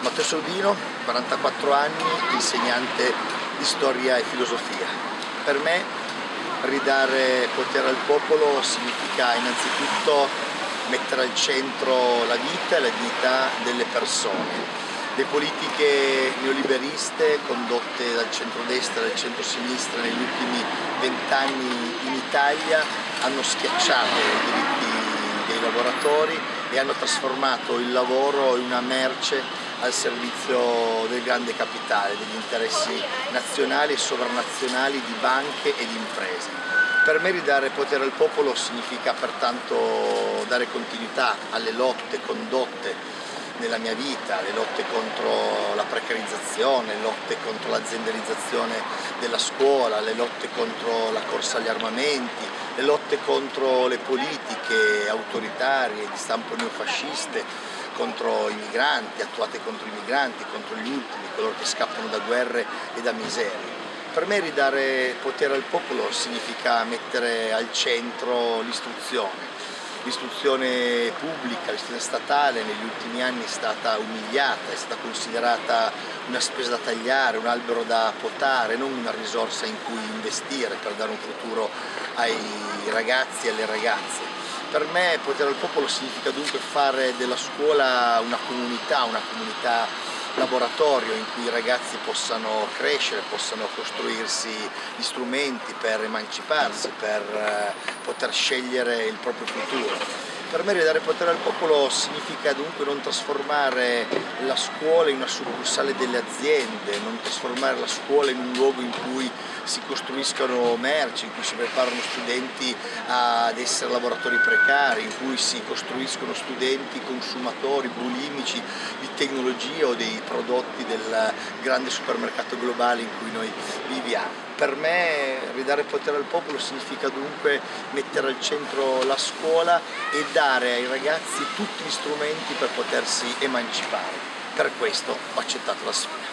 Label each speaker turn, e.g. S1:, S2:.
S1: Matteo Sodino, 44 anni, insegnante di storia e filosofia. Per me ridare potere al popolo significa innanzitutto mettere al centro la vita e la dignità delle persone. Le politiche neoliberiste condotte dal centrodestra e dal centrosinistra negli ultimi 20 anni in Italia hanno schiacciato i diritti dei lavoratori e hanno trasformato il lavoro in una merce al servizio del grande capitale, degli interessi nazionali e sovranazionali di banche e di imprese. Per me ridare potere al popolo significa pertanto dare continuità alle lotte condotte nella mia vita, le lotte contro la precarizzazione, le lotte contro l'aziendalizzazione della scuola, le lotte contro la corsa agli armamenti, le lotte contro le politiche autoritarie di stampo neofasciste, contro i migranti, attuate contro i migranti, contro gli ultimi, coloro che scappano da guerre e da miserie. Per me ridare potere al popolo significa mettere al centro l'istruzione. L'istruzione pubblica, l'istruzione statale negli ultimi anni è stata umiliata, è stata considerata una spesa da tagliare, un albero da potare, non una risorsa in cui investire per dare un futuro ai ragazzi e alle ragazze. Per me potere al popolo significa dunque fare della scuola una comunità laboratorio in cui i ragazzi possano crescere, possano costruirsi gli strumenti per emanciparsi, per poter scegliere il proprio futuro. Per me ridare potere al popolo significa dunque non trasformare la scuola in una succursale delle aziende, non trasformare la scuola in un luogo in cui si costruiscono merci, in cui si preparano studenti ad essere lavoratori precari, in cui si costruiscono studenti consumatori, bulimici di tecnologia o dei prodotti del grande supermercato globale in cui noi viviamo. Per me ridare potere al popolo significa dunque mettere al centro la scuola e dare ai ragazzi tutti gli strumenti per potersi emancipare. Per questo ho accettato la sfida.